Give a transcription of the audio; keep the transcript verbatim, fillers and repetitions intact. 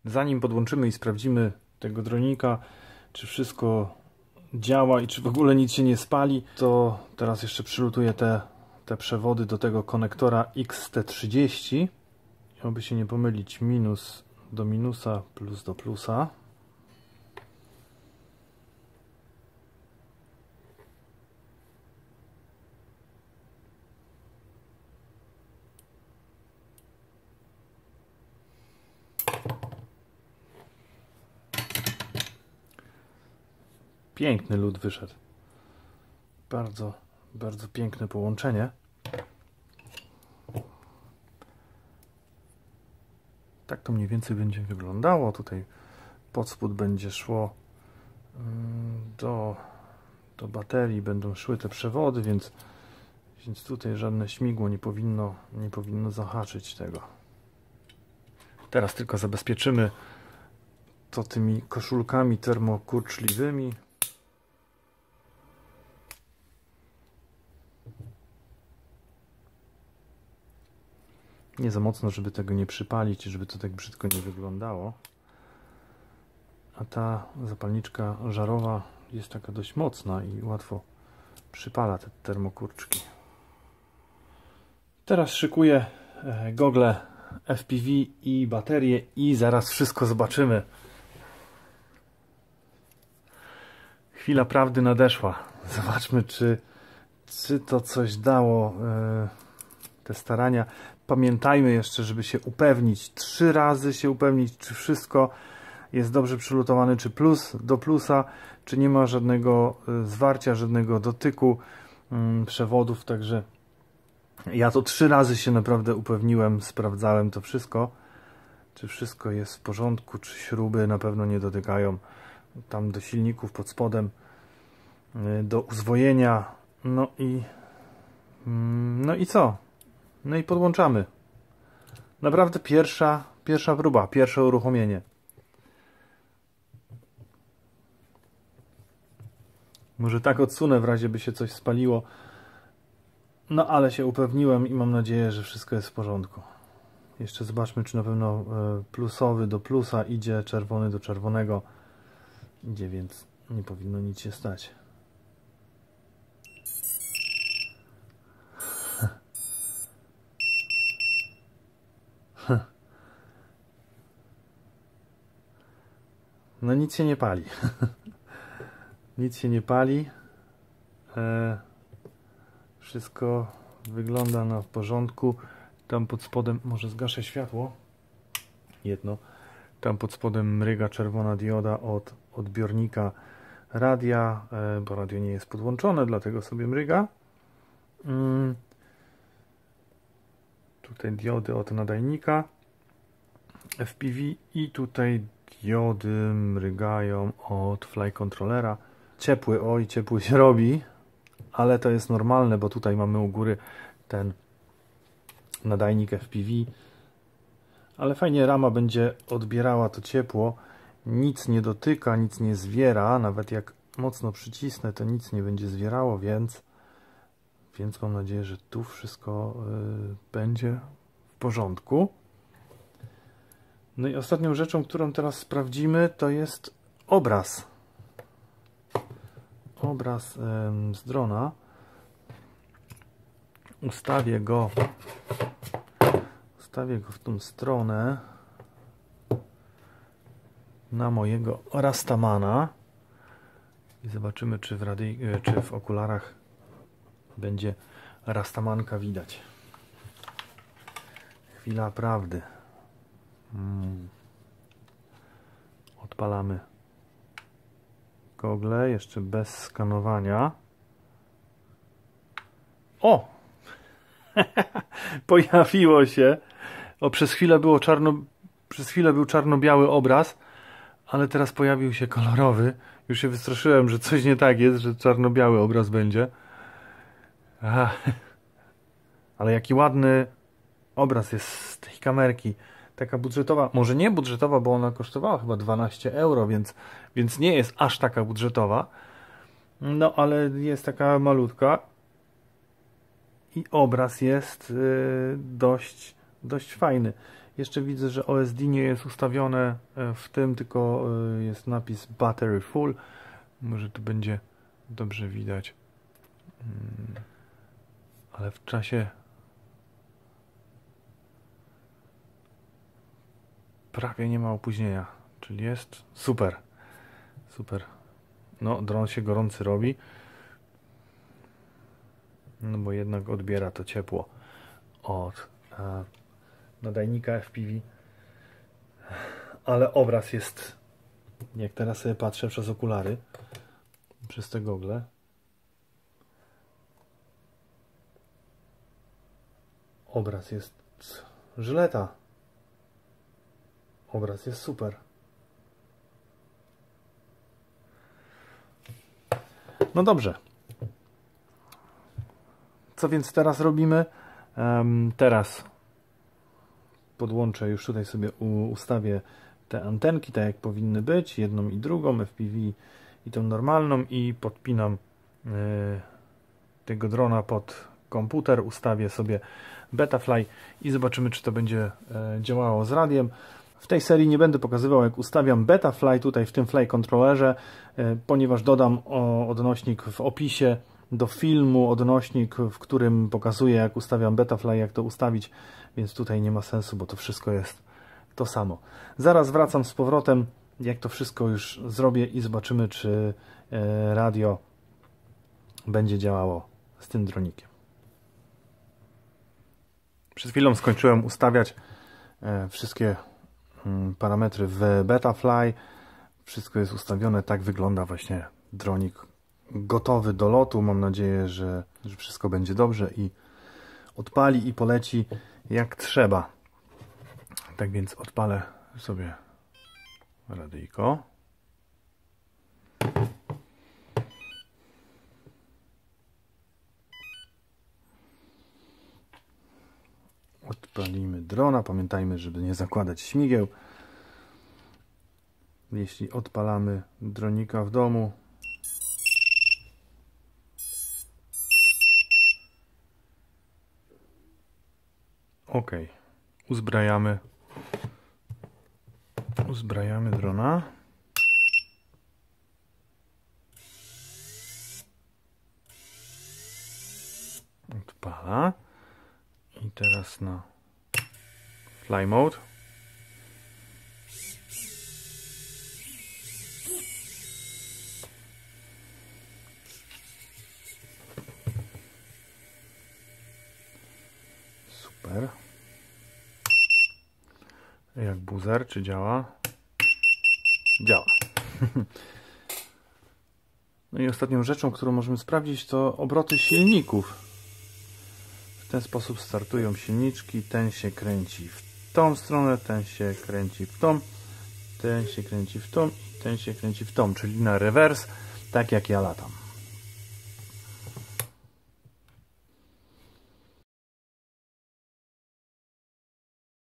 Zanim podłączymy i sprawdzimy tego dronika, czy wszystko działa i czy w ogóle nic się nie spali, to teraz jeszcze przylutuję te, te przewody do tego konektora X T trzydzieści. Aby się nie pomylić, minus do minusa, plus do plusa. Piękny lód wyszedł. Bardzo, bardzo piękne połączenie. Tak to mniej więcej będzie wyglądało. Tutaj pod spód będzie szło do, do baterii, będą szły te przewody, więc, więc tutaj żadne śmigło nie powinno, nie powinno zahaczyć tego. Teraz tylko zabezpieczymy to tymi koszulkami termokurczliwymi. Nie za mocno, żeby tego nie przypalić, żeby to tak brzydko nie wyglądało. A ta zapalniczka żarowa jest taka dość mocna i łatwo przypala te termokurczki. Teraz szykuję gogle F P V i baterię i zaraz wszystko zobaczymy. Chwila prawdy nadeszła. Zobaczmy, czy, czy to coś dało, te starania. Pamiętajmy jeszcze, żeby się upewnić, trzy razy się upewnić, czy wszystko jest dobrze przylutowane, czy plus do plusa, czy nie ma żadnego zwarcia, żadnego dotyku przewodów. Także ja to trzy razy się naprawdę upewniłem, sprawdzałem to wszystko, czy wszystko jest w porządku, czy śruby na pewno nie dotykają tam do silników pod spodem, do uzwojenia. No i no i co? No i podłączamy. Naprawdę pierwsza, pierwsza próba, pierwsze uruchomienie. Może tak odsunę, w razie by się coś spaliło. No ale się upewniłem i mam nadzieję, że wszystko jest w porządku. Jeszcze zobaczmy, czy na pewno plusowy do plusa idzie, czerwony do czerwonego idzie, więc nie powinno nic się stać. No nic się nie pali. Nic się nie pali. E, wszystko wygląda na w porządku. Tam pod spodem, może zgaszę światło. Jedno. Tam pod spodem mryga czerwona dioda od odbiornika radia, e, bo radio nie jest podłączone, dlatego sobie mryga. Mm. Tutaj diody od nadajnika F P V i tutaj diody mrygają od fly controllera. Ciepły, oj, ciepły się robi, ale to jest normalne, bo tutaj mamy u góry ten nadajnik F P V. Ale fajnie rama będzie odbierała to ciepło. Nic nie dotyka, nic nie zwiera. Nawet jak mocno przycisnę, to nic nie będzie zwierało, więc Więc mam nadzieję, że tu wszystko y, będzie w porządku. No i ostatnią rzeczą, którą teraz sprawdzimy, to jest obraz. Obraz y, z drona. Ustawię go, ustawię go w tą stronę na mojego Rastamana i zobaczymy, czy w, rady, czy w okularach będzie Rastamanka widać. Chwila prawdy. Hmm. Odpalamy gogle, jeszcze bez skanowania. O! Pojawiło się. O, przez chwilę było czarno, przez chwilę był czarno-biały obraz, ale teraz pojawił się kolorowy. Już się wystraszyłem, że coś nie tak jest, że czarno-biały obraz będzie. Aha. Ale jaki ładny obraz jest z tej kamerki. Taka budżetowa, może nie budżetowa, bo ona kosztowała chyba dwanaście euro, więc, więc nie jest aż taka budżetowa. No ale jest taka malutka i obraz jest yy, dość, dość fajny. Jeszcze widzę, że O S D nie jest ustawione w tym, tylko jest napis Battery Full. Może tu będzie dobrze widać. Ale w czasie prawie nie ma opóźnienia, czyli jest super. Super. No, dron się gorący robi. No bo jednak odbiera to ciepło od a, nadajnika F P V. Ale obraz jest, jak teraz sobie patrzę przez okulary, przez te gogle, obraz jest żyleta. Obraz jest super. No dobrze. Co więc teraz robimy? Um, teraz podłączę, już tutaj sobie ustawię te antenki, tak jak powinny być, jedną i drugą, F P V i tą normalną, i podpinam y, tego drona pod komputer, ustawię sobie Betafly i zobaczymy, czy to będzie y, działało z radiem. W tej serii nie będę pokazywał, jak ustawiam Betafly tutaj w tym Fly Controllerze, y, ponieważ dodam o, odnośnik w opisie do filmu, odnośnik, w którym pokazuję, jak ustawiam Betafly, jak to ustawić, więc tutaj nie ma sensu, bo to wszystko jest to samo. Zaraz wracam z powrotem, jak to wszystko już zrobię i zobaczymy, czy radio będzie działało z tym dronikiem. Przed chwilą skończyłem ustawiać wszystkie parametry w Betafly. Wszystko jest ustawione, tak wygląda właśnie dronik gotowy do lotu. Mam nadzieję, że, że wszystko będzie dobrze i odpali i poleci jak trzeba. Tak więc odpalę sobie radyjko. Odpalimy drona. Pamiętajmy, żeby nie zakładać śmigieł. Jeśli odpalamy dronika w domu, ok, uzbrajamy uzbrajamy drona. Odpala. I teraz na fly mode. Super. Jak buzzer, czy działa? Działa. No i ostatnią rzeczą, którą możemy sprawdzić, to obroty silników. W ten sposób startują silniczki. Ten się kręci w tą stronę, ten się kręci w tą, ten się kręci w tą i ten się kręci w tą, czyli na rewers, tak jak ja latam.